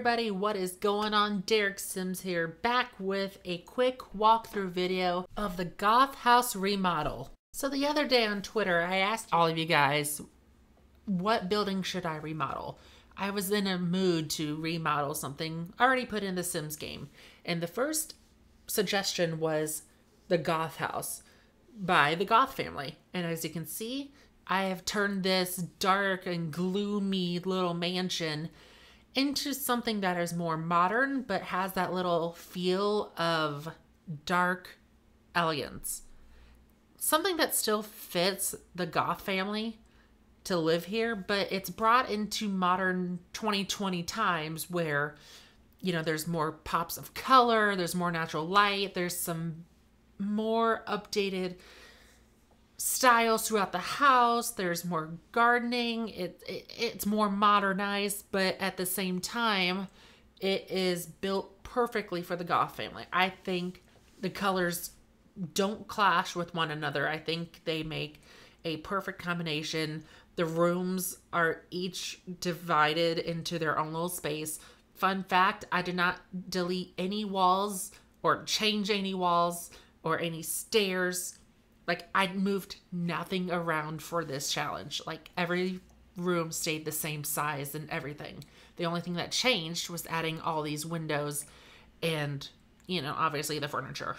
everybody, what is going on? Derek Sims here, back with a quick walkthrough video of the Goth House remodel. So the other day on Twitter, I asked all of you guys, what building should I remodel? I was in a mood to remodel something already put in the Sims game. And the first suggestion was the Goth House by the Goth family. And as you can see, I have turned this dark and gloomy little mansion into something that is more modern, but has that little feel of dark elegance. Something that still fits the Goth family to live here, but it's brought into modern 2020 times where, you know, there's more pops of color, there's more natural light, there's some more updated styles throughout the house, there's more gardening, it's more modernized, but at the same time it is built perfectly for the Goth family. I think the colors don't clash with one another. I think they make a perfect combination. The rooms are each divided into their own little space. Fun fact, I did not delete any walls or change any walls or any stairs. Like, I moved nothing around for this challenge. Like, every room stayed the same size and everything. The only thing that changed was adding all these windows and, you know, obviously the furniture.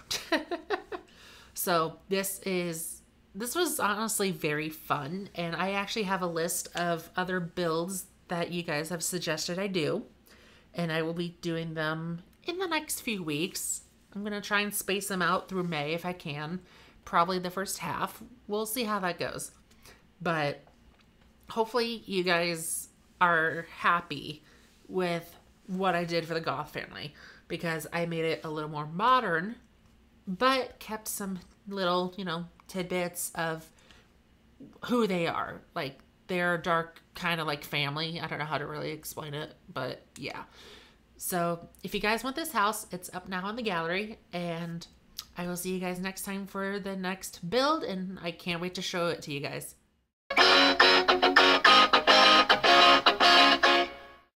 So this was honestly very fun. And I actually have a list of other builds that you guys have suggested I do. And I will be doing them in the next few weeks. I'm going to try and space them out through May if I can. Probably the first half. We'll see how that goes. But hopefully you guys are happy with what I did for the Goth family, because I made it a little more modern, but kept some little, you know, tidbits of who they are. Like, they're a dark kind of like family. I don't know how to really explain it, but yeah. So if you guys want this house, it's up now in the gallery, and I will see you guys next time for the next build, and I can't wait to show it to you guys.